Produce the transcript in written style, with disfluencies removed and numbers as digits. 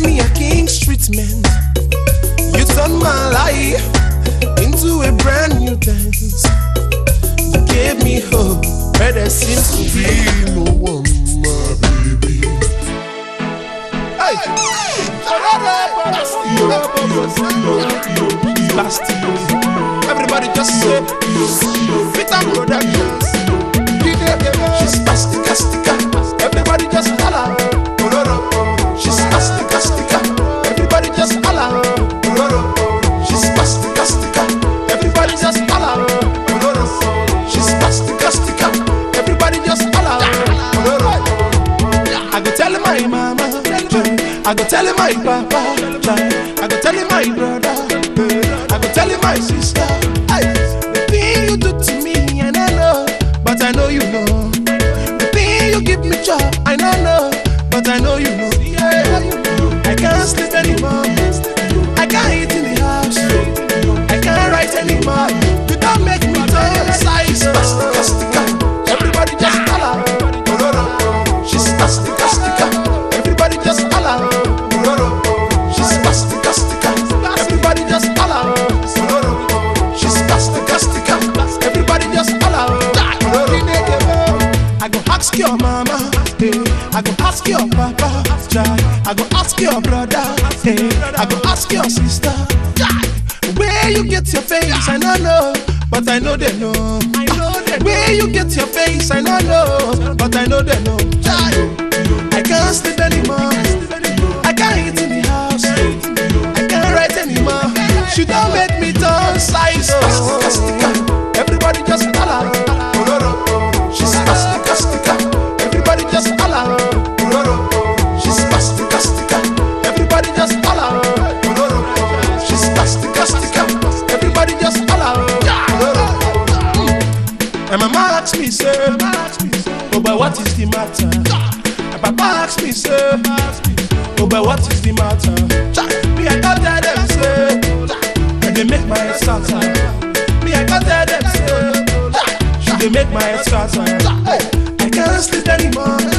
me a king's treatment. You turned my life into a brand new dance. You gave me hope where there seems to be no one, my baby. Hey! Everybody just say Vita Productions. She's Astica. Everybody just holla. She's Astica. Everybody just holla. She's Astica. Everybody just holla. She's Astica. Everybody just holla. I go tell my mama, I go tell my papa, I go tell my brother, I go tell my sister. The thing you do to me, I don't know, but I know you know. The thing you give me job, I don't know, but I know you know. I can't sleep anymore, I can't eat in the house, I can't write anymore. You don't make me turn size. Everybody just holla. She's Astica. Everybody just holla. She's Astica. Everybody just holla. She's Astica. Everybody just holla. I go ask your mama, I go ask your papa, I go ask your brother, I go ask your sister. Where you get your face, I don't know, but I know they know. Where you get your face, I don't know, but I know they know. I can't sleep anymore, I can't eat in the house, I can't write anymore. She don't make me turn size. Everybody just holla. She's Astica. Everybody just holla. She's Astica. Everybody just holla. She's Astica. Everybody just holla. And my mama asks me, sir, oh, but what is the matter? And papa asks me, sir, oh, but what is the matter? Me, I can't tell them, sir, and they make my head start. Me, I can't tell them, sir, they make my head start. I can't sleep anymore,